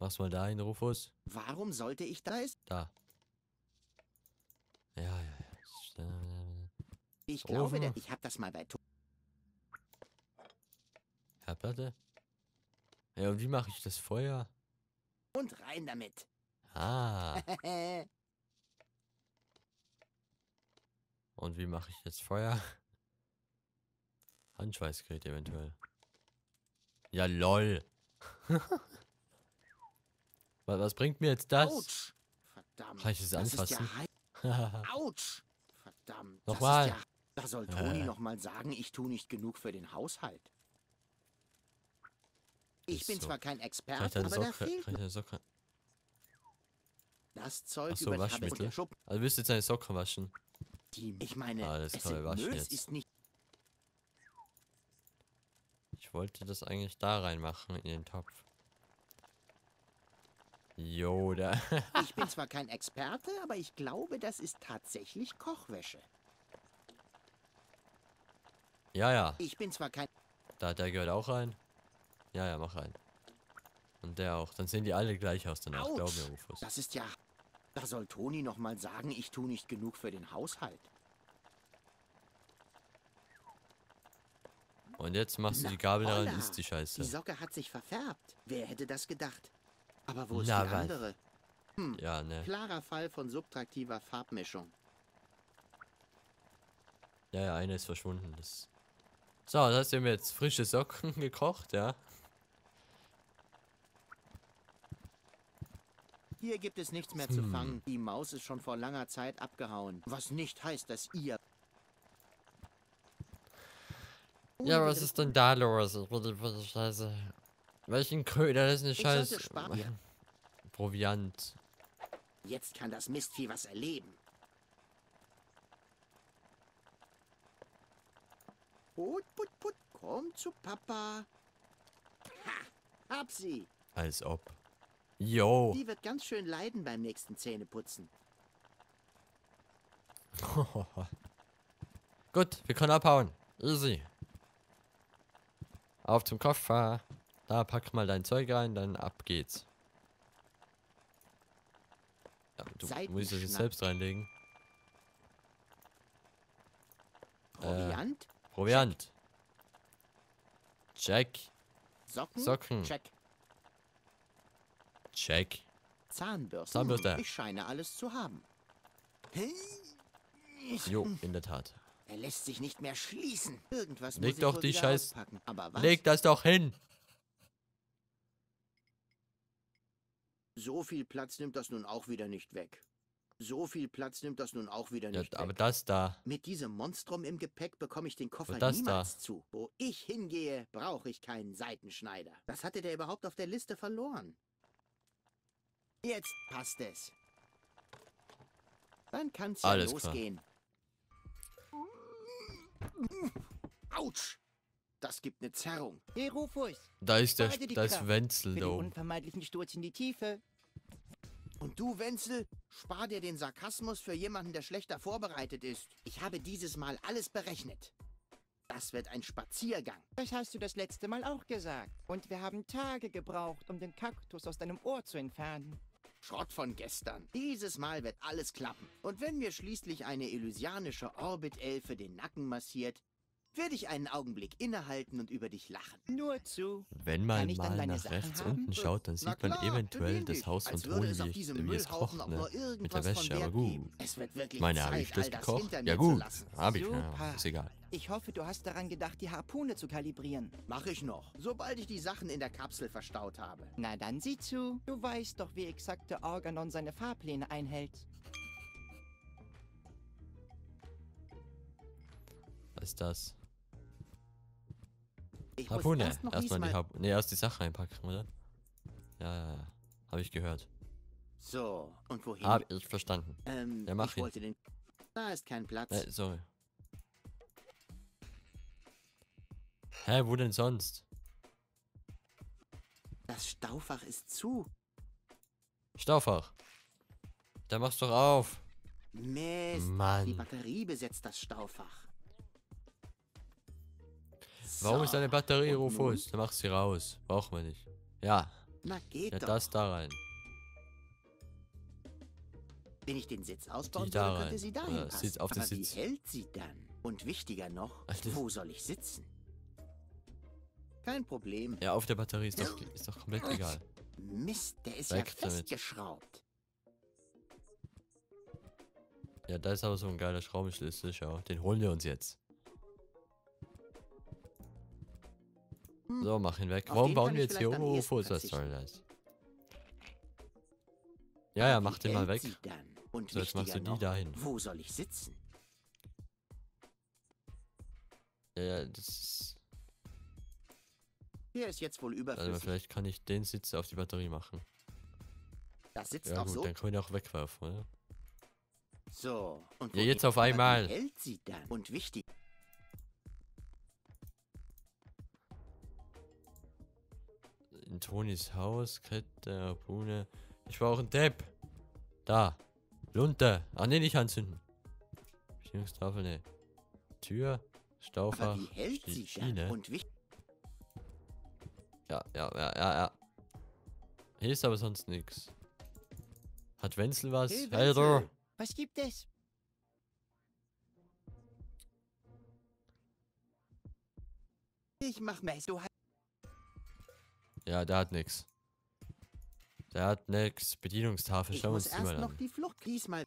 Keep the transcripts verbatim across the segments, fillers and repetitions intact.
Mach's mal da hin, Rufus. Warum sollte ich da ist? Da. Ja, ja, ja. Ich glaube, Ofen. denn ich habe das mal bei... To Herdplatte? Ja, und wie mache ich das Feuer? Und rein damit. Ah. Und wie mache ich jetzt Feuer? Handschweißgerät eventuell. Ja, lol. was, was bringt mir jetzt das? Autsch. Verdammt. Kann ich das Das ist anfassen? ja Autsch. Verdammt. Nochmal. Das ist ja... Da soll Toni Äh. noch mal sagen, ich tue nicht genug für den Haushalt. Ich Ist bin so. zwar kein Kann ich Experte, deine aber da Socke? fehlt Kann ich deine Socke? das Zeug Achso, über Tabelle und Waschmittel. der Schuppen. Also willst du jetzt deine Socken waschen? Die, ich meine, Ah, das es kann man sind waschen Müll, jetzt. ist nicht... Ich wollte das eigentlich da reinmachen in den Topf. Jo, da. Ich bin zwar kein Experte, aber ich glaube, das ist tatsächlich Kochwäsche. ja, ja. Ich bin zwar kein... Da, der gehört auch rein. Ja, ja, mach rein. Und der auch. Dann sehen die alle gleich aus danach. Autsch. Glaub mir, Rufus. Das ist ja... Da soll Toni noch mal sagen, ich tue nicht genug für den Haushalt. Und jetzt machst du Na, die Gabel daran, holla. isst die Scheiße. Die Socke hat sich verfärbt. Wer hätte das gedacht? Aber wo ist Na, die was? andere? Hm, Ja, ne. klarer Fall von subtraktiver Farbmischung. Ja, ja, eine ist verschwunden. Das so, das heißt, wir haben jetzt frische Socken gekocht, ja. Hier gibt es nichts mehr zu Hm. fangen. Die Maus ist schon vor langer Zeit abgehauen. Was nicht heißt, dass ihr... Ja, was ist denn da los? Ich will die, will die Scheiße. Welchen Köder? Das ist eine Ich Scheiße. sollte sparen. Proviant. Jetzt kann das Mistvieh was erleben. Put, put, put, komm zu Papa. Ha, hab sie. Als ob. Jo. Die wird ganz schön leiden beim nächsten Zähneputzen. Gut, wir können abhauen. Easy. Auf zum Koffer. Da, pack mal dein Zeug rein, dann ab geht's. Ja, du musst es jetzt selbst reinlegen. Proviant? Proviant. Check. Socken? Socken. Check. Check. Zahnbürste? Zahnbürste. Ich scheine alles zu haben. Jo, in der Tat. Er lässt sich nicht mehr schließen. Irgendwas Leg muss ich doch wohl die wieder Scheiß- auspacken. Aber was? Leg das doch hin. So viel Platz nimmt das nun auch wieder nicht weg. So viel Platz nimmt das nun auch wieder Ja, nicht aber weg. das da. Mit diesem Monstrum im Gepäck bekomme ich den Koffer Und das niemals zu. Wo ich hingehe, brauche ich keinen Seitenschneider. Was hatte der überhaupt auf der Liste verloren? Jetzt passt es. Dann kann's ja Alles klar. losgehen. Autsch! Das gibt eine Zerrung. Hey Rufus, Da ist der, Behalte die da ist Kraft Wenzel für da den oben. unvermeidlichen Sturz in die Tiefe. Und du, Wenzel, spar dir den Sarkasmus für jemanden, der schlechter vorbereitet ist. Ich habe dieses Mal alles berechnet. Das wird ein Spaziergang. Das hast du das letzte Mal auch gesagt. Und wir haben Tage gebraucht, um den Kaktus aus deinem Ohr zu entfernen. Schrott von gestern. Dieses Mal wird alles klappen. Und wenn mir schließlich eine elysianische Orbit-Elfe den Nacken massiert, werde ich einen Augenblick innehalten und über dich lachen. Nur zu. Wenn man Kann ich dann mal deine nach Sachen rechts haben? unten schaut, dann Na sieht man klar, eventuell benimm das dich, Haus von als würde Toni, es auf wie, diesem wie es Müllhaufen kocht, auch nur ne? Mit der irgendwas von Wäsche, aber Wert gut. geben. Es wird wirklich Meine, habe Zeit, ich das all das gekocht? hinter Ja mir zu gut, lassen. habe ich, ja, Super. ist egal. Ich hoffe, du hast daran gedacht, die Harpune zu kalibrieren. Mach ich noch, sobald ich die Sachen in der Kapsel verstaut habe. Na dann sieh zu. Du weißt doch, wie exakt der Organon seine Fahrpläne einhält. Was ist das? Ich muss Harpune. erst noch Erstmal die diesmal- Harpune. Ne, erst die Sache einpacken, oder? Ja, ja, ja. Habe ich gehört. So, und wohin? Hab ich verstanden. ähm, Ja, mach ich ihn. wollte den... Da ist kein Platz. Äh, sorry. Hä, wo denn sonst? Das Staufach ist zu. Staufach. Da mach's doch auf. Mist. Die Mann. Batterie besetzt das Staufach. Warum So, ist deine Batterie, und Rufus? Dann mach sie raus. Brauchen wir nicht. Ja. Na geht Ja, doch. das da rein. Wenn ich den Sitz ausbauen Die da würde, rein. könnte sie dahin Oder passen. Sitz auf den Aber wie Sitz. hält sie dann? Und wichtiger noch, Alter. wo soll ich sitzen? Kein Problem. Ja, auf der Batterie ist doch, ist doch komplett egal. Mist, der ist Weg ja damit. festgeschraubt. Ja, da ist aber so ein geiler Schraubenschlüssel, schau. Den holen wir uns jetzt. Hm. So, mach ihn weg. Auf Warum den bauen kann wir ich jetzt hier vielleicht am oben ehesten Ufos? Was verzichten. soll das? Ja, ja, Aber mach wie den mal hält weg. sie dann? Und So, jetzt machst du wichtiger die noch, dahin. wo soll ich sitzen? Ja, ja, das ist... Der ist jetzt wohl Also überflüssig. vielleicht kann ich den Sitz auf die Batterie machen. Das sitzt Ja auch gut, so. dann können wir ihn auch wegwerfen, oder? So. Und Ja, wo jetzt geht- auf aber einmal. Wie hält sie dann? Und wichtig. In Tonis Haus, Kette, Harpune. Ich brauche einen Depp. Da. Lunte. Ach nee, nicht anzünden. Bedienungstafel, ne. Tür, Aber Staufach, wie hält Sch- sie Schiene. dann? Und wichtig. Ja, ja, ja, ja, ja. Hier ist aber sonst nichts. Hat Wenzel was? Hey, Hey, du. Wenzel. Was gibt es? Ich mach Mess. Du hast Ja, der hat nix. Der hat nix. Bedienungstafel, ich schauen wir muss uns die erst mal noch an. die Flucht diesmal.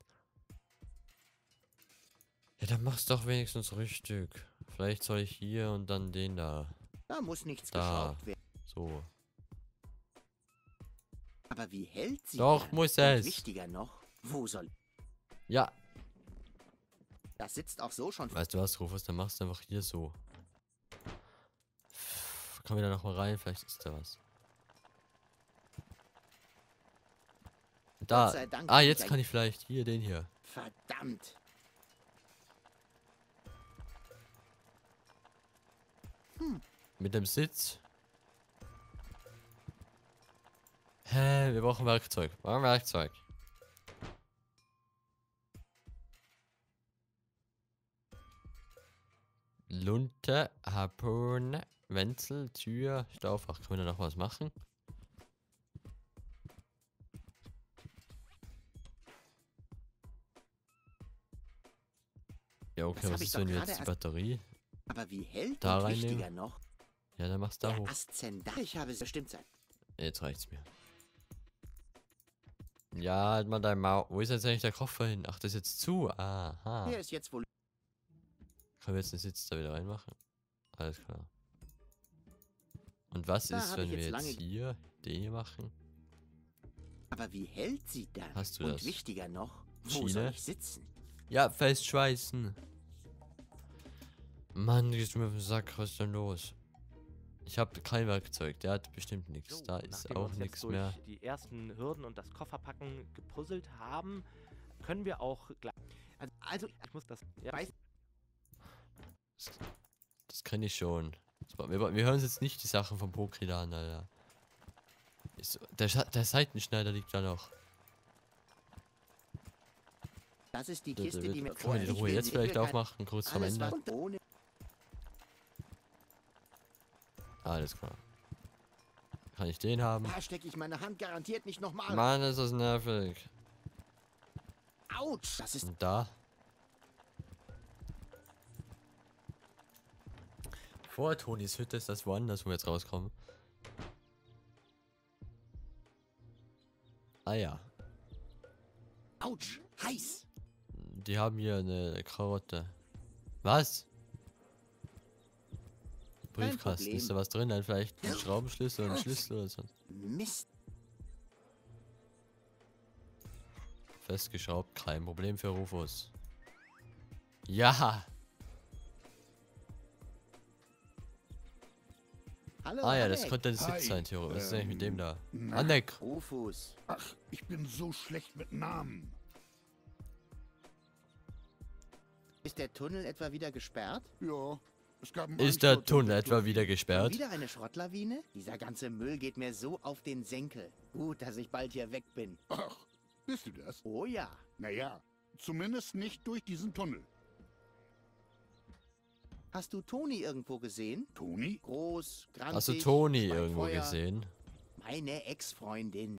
Ja, dann mach's doch wenigstens richtig. Vielleicht soll ich hier und dann den da. Da muss nichts Da. geschraubt werden. So. Aber wie hält sie Doch, dann? muss Und es. wichtiger noch, wo soll... Ja. Das sitzt auch so schon... Weißt du was, Rufus? Dann machst du einfach hier so. Kommen wir da nochmal rein? Vielleicht ist da was. Da. Gott sei Dank Ah, hab ich jetzt ein- kann ich vielleicht hier den hier. Verdammt. Mit dem Sitz. Hä, wir brauchen Werkzeug. Wir brauchen Werkzeug. Lunte, Harpune, Wenzel, Tür, Staufach. Können wir da noch was machen? Ja, okay, Das hab was ich ist, doch wenn wir gerade jetzt die erst- Batterie? Aber wie hält Da und reinnehmen? wichtiger noch, Ja, dann machst du da der hoch. Aszendent. Ich habe es bestimmt sein. Jetzt reicht's mir. Ja, halt mal dein Maul. Wo ist jetzt eigentlich der Koffer hin? Ach, das ist jetzt zu. Aha. Der ist jetzt wohl... Können wir jetzt den Sitz da wieder reinmachen? Alles klar. Und was Da ist, hab wenn ich wir jetzt jetzt lange- hier den hier machen? Aber wie hält sie dann? Hast du und das? wichtiger noch, wo Schiene? soll ich sitzen? Ja, festschweißen. Mann, gehst du mir auf den Sack, was ist denn los? Ich habe kein Werkzeug, der hat bestimmt nichts. Da ist Nachdem wir auch uns jetzt nichts durch mehr. die ersten Hürden und das Kofferpacken gepuzzelt haben, können wir auch gleich. Also, Ich muss das. Ja, weiß- Das, das kenne ich schon. Das war- Wir, wir hören uns jetzt nicht die Sachen vom Pokri an, Alter. Ist, der, Scha- der Seitenschneider liegt da noch. das ist die Da- da Kiste, wird- die mir Können wir die ich Ruhe will- jetzt ich will vielleicht kein- aufmachen, kurz am Alles Ende? was ohne... Alles klar. Kann ich den haben? Da stecke ich meine Hand garantiert nicht nochmal. Mann, ist das nervig. Autsch! Das ist... Und da? Vor Tonis Hütte ist das woanders, wo wir jetzt rauskommen. Ah ja. Autsch! Heiß! Die haben hier eine Karotte. Was? Briefkasten, Problem. ist da was drin? Dann vielleicht ein Schraubenschlüssel und ein Schlüssel oder so. Mist! Festgeschraubt, kein Problem für Rufus. Ja! Hallo, Ah ja, das Alec. könnte ein Sitz Hi, sein, Theo. Was ist eigentlich mit dem ähm, da? na. Anek! Rufus. Ach, ich bin so schlecht mit Namen. Ist der Tunnel etwa wieder gesperrt? Ja, es gab einen Ist der Einsturz und Tunnel ich etwa durfte- wieder Und gesperrt? wieder eine Schrottlawine? Dieser ganze Müll geht mir so auf den Senkel. Gut, dass ich bald hier weg bin. Ach, bist du das? Oh ja. Naja, zumindest nicht durch diesen Tunnel. Hast du Toni irgendwo gesehen? Toni? Groß, grantig, Hast du Toni zwei irgendwo Feuer. gesehen? Meine Ex-Freundin.